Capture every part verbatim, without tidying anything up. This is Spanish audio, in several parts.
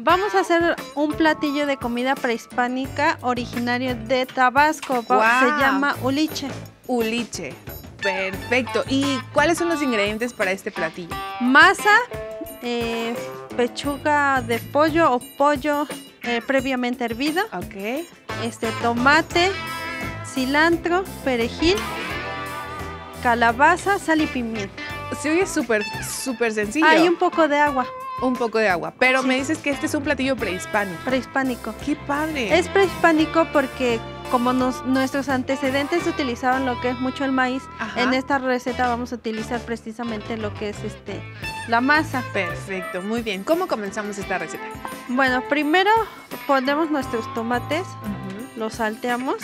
Vamos a hacer un platillo de comida prehispánica originario de Tabasco. Wow. Se llama uliche. Uliche. Perfecto. ¿Y cuáles son los ingredientes para este platillo? Masa, eh, pechuga de pollo o pollo eh, previamente hervido. Ok. Este, tomate, cilantro, perejil, calabaza, sal y pimienta. Se oye súper, súper sencillo. Hay un poco de agua. Un poco de agua. Pero Sí. me dices que este es un platillo prehispánico. Prehispánico. ¡Qué padre! Es prehispánico porque como nos, nuestros antecedentes utilizaban lo que es mucho el maíz, Ajá. en esta receta vamos a utilizar precisamente lo que es este la masa. Perfecto, muy bien. ¿Cómo comenzamos esta receta? Bueno, primero ponemos nuestros tomates, Uh-huh. los salteamos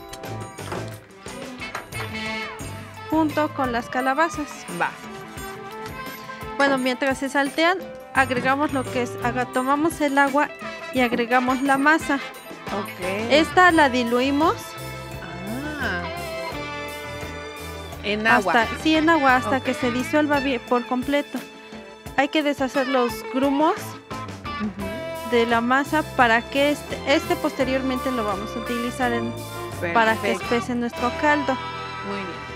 junto con las calabazas. Va. Bueno, mientras se saltean, agregamos lo que es, haga, tomamos el agua y agregamos la masa. Ok. Esta la diluimos. Ah. En agua. Hasta, sí, en agua, hasta Ok. que se disuelva bien por completo. Hay que deshacer los grumos Uh-huh. de la masa para que este, este posteriormente lo vamos a utilizar en, para que Perfecto. espese nuestro caldo. Muy bien.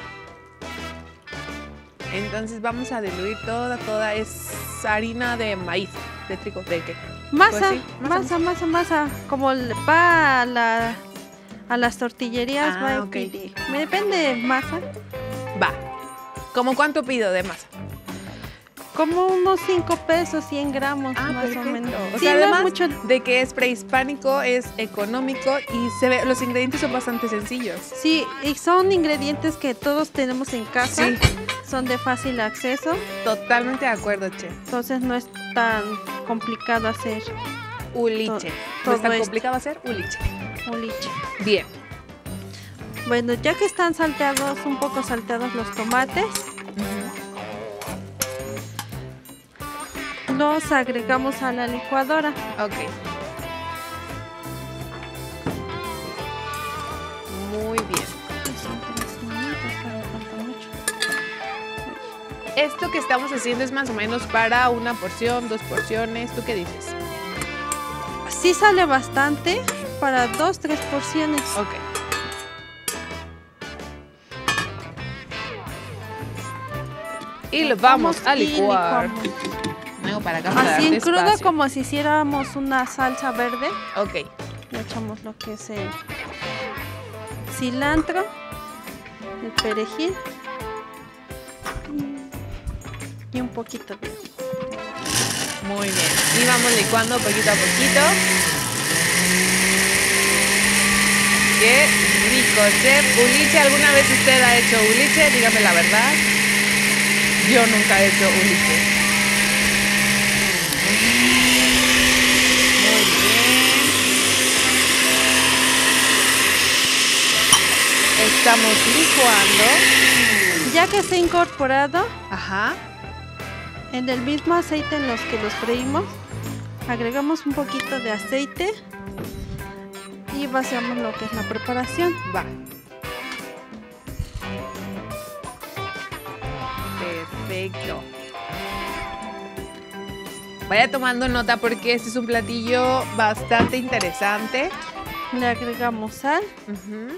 Entonces vamos a diluir toda, toda es harina de maíz, de trigo, ¿de qué? Masa, Pues sí, masa, masa, masa, masa, como el- va a, la, a las tortillerías, Ah, va a ok. pedir. Me depende de masa, Va. ¿Cómo cuánto pido de masa? como unos cinco pesos, cien gramos, Ah, más perfecto. o menos. O Sí, sea, no es además mucho. de que es prehispánico, es económico y se ve, los ingredientes son bastante sencillos. Sí, y son ingredientes que todos tenemos en casa, Sí. son de fácil acceso, Totalmente de acuerdo, Che. entonces no es tan complicado hacer Uliche. To- ¿No todo es tan esto. complicado hacer? Uliche. uliche. Bien. Bueno, ya que están salteados, un poco salteados los tomates, los agregamos a la licuadora. Ok. Muy bien. Son tres minutos, todavía falta mucho. Esto que estamos haciendo es más o menos para una porción, dos porciones. ¿Tú qué dices? Sí sale bastante para dos, tres porciones. Ok. Y lo vamos a y licuar. licuamos. Vengo para acá para Así en darte crudo, espacio. como si hiciéramos una salsa verde. Ok. Le echamos lo que es el cilantro, el perejil y un poquito de... Muy bien. Y vamos licuando poquito a poquito. Qué rico, chef. Uliche, ¿alguna vez usted ha hecho uliche? Dígame la verdad. Yo nunca he hecho uliche. Muy bien. Estamos licuando. Ya que esté incorporado, Ajá. en el mismo aceite en los que los freímos, agregamos un poquito de aceite y vaciamos lo que es la preparación. Va. Perfecto. Vaya tomando nota porque este es un platillo bastante interesante. Le agregamos sal Ujú.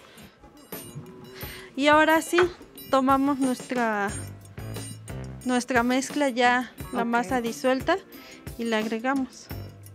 y ahora sí, tomamos nuestra, nuestra mezcla ya, la Ok. masa disuelta, y le agregamos.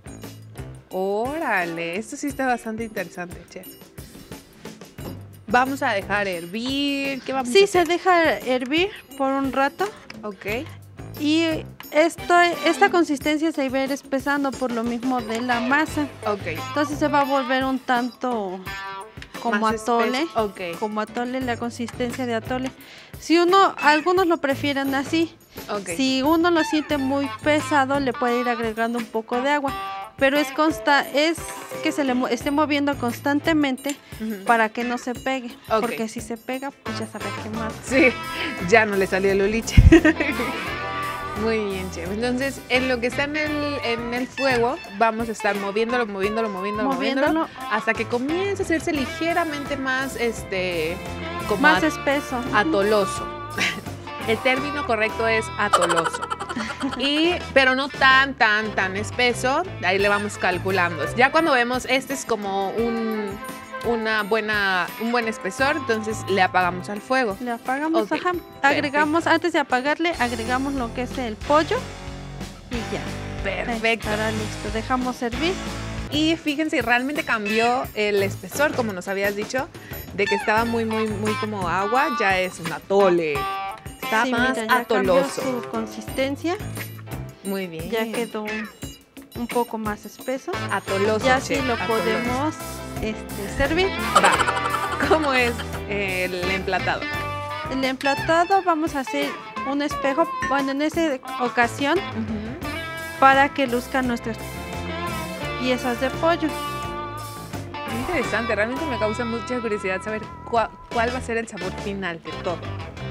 Órale, esto sí está bastante interesante, chef. Vamos a dejar hervir. ¿Qué vamos a Sí, hacer? se deja hervir por un rato Ok. y esto, esta consistencia se va a ir espesando por lo mismo de la masa. Ok. Entonces se va a volver un tanto como Más atole, espeso. Ok. como atole, la consistencia de atole. Si uno, algunos lo prefieren así. Ok. Si uno lo siente muy pesado, le puede ir agregando un poco de agua. Pero es consta, es que se le mo- esté moviendo constantemente Ujú. para que no se pegue. Ok. Porque si se pega, pues ya sabe quemado. Sí, ya no le salió el uliche. Muy bien, chef. Entonces, en lo que está en el, en el fuego, vamos a estar moviéndolo, moviéndolo, moviéndolo, moviéndolo, Moviéndolo. hasta que comience a hacerse ligeramente más, este, como Más at- espeso. atoloso. El término correcto es atoloso. Y, pero no tan, tan, tan espeso. Ahí le vamos calculando. Ya cuando vemos, este es como un, una buena, un buen espesor, entonces le apagamos al fuego. Le apagamos, Ok, ajá. Agregamos, antes de apagarle, agregamos lo que es el pollo y ya. Perfecto. Estará listo. Dejamos servir. Y fíjense, realmente cambió el espesor, como nos habías dicho, de que estaba muy, muy, muy como agua, ya es un atole. Está Sí, más mira, ya cambió atoloso. su consistencia. Muy bien. Ya quedó un, un poco más espeso. Atoloso. Ya che, sí lo atoloso. podemos este, servir. Va. ¿Cómo es el emplatado? El emplatado vamos a hacer un espejo, bueno, en esa ocasión, Ujú. para que luzcan nuestras piezas de pollo. Qué interesante, realmente me causa mucha curiosidad saber cuál, cuál va a ser el sabor final de todo.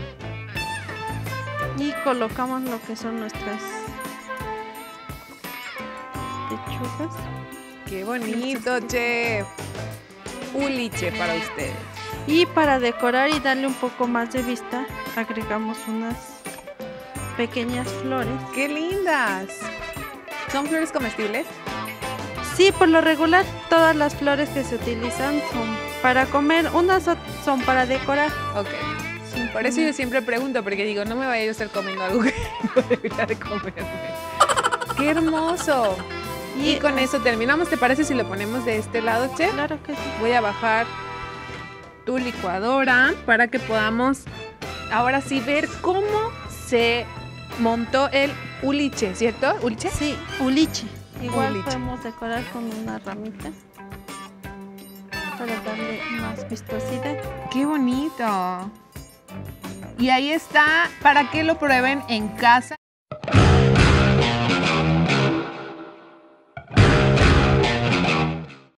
Y colocamos lo que son nuestras lechugas. Qué bonito, chef. Uliche para ustedes. Y para decorar y darle un poco más de vista, agregamos unas pequeñas flores. ¡Qué lindas! ¿Son flores comestibles? Sí, por lo regular, todas las flores que se utilizan son para comer, unas son para decorar. Ok. Por eso yo siempre pregunto, porque digo, no me vaya yo a estar comiendo algo que no debería de comerme. ¡Qué hermoso! Y, y con eso terminamos. ¿Te parece si lo ponemos de este lado, Che? Claro que sí. Voy a bajar tu licuadora para que podamos ahora sí ver cómo se montó el uliche, ¿cierto? ¿Uliche? Sí, uliche. Igual Uliche. podemos decorar con una ramita para darle más vistosidad. ¡Qué bonito! Y ahí está, para que lo prueben en casa.